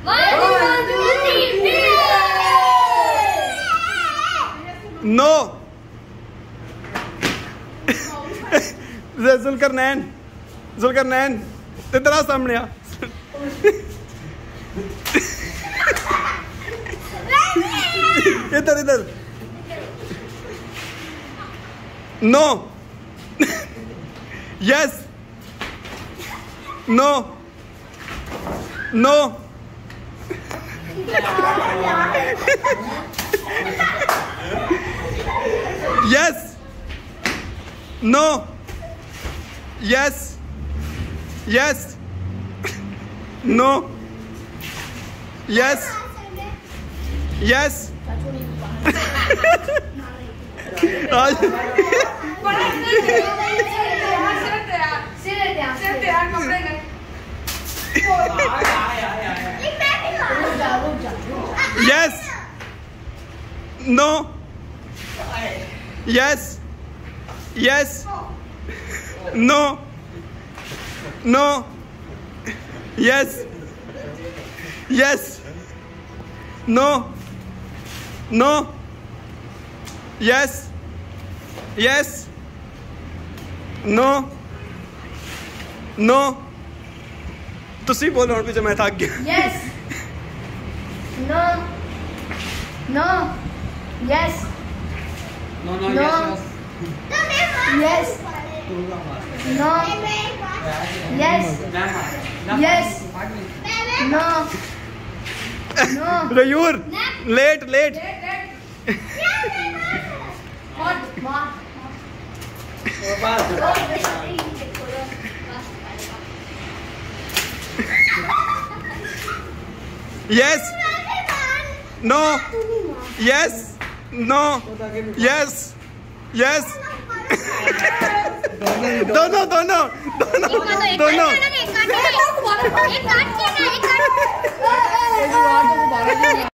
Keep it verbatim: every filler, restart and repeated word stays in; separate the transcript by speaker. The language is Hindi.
Speaker 1: नो। जुलकर नैन, जुलकर नैन तेरा सामने आ। इधर इधर। No. Yes. No. No. Yes. No. Yes. Yes. No. Yes. Yes. Yes. No. Yes. Yes. No. No. Yes. Yes. No. No. Yes. Yes. No. No. तुसी बोलो पीछे मैं थक गया।
Speaker 2: Yes. No. No. Yes.
Speaker 3: No no
Speaker 2: no.
Speaker 3: Yes
Speaker 2: no. Yes. Yes. No. No.
Speaker 1: You're late late. Yes. No. Yes. No. Yes. Yes. दोनों दोनों दोनों दोनों।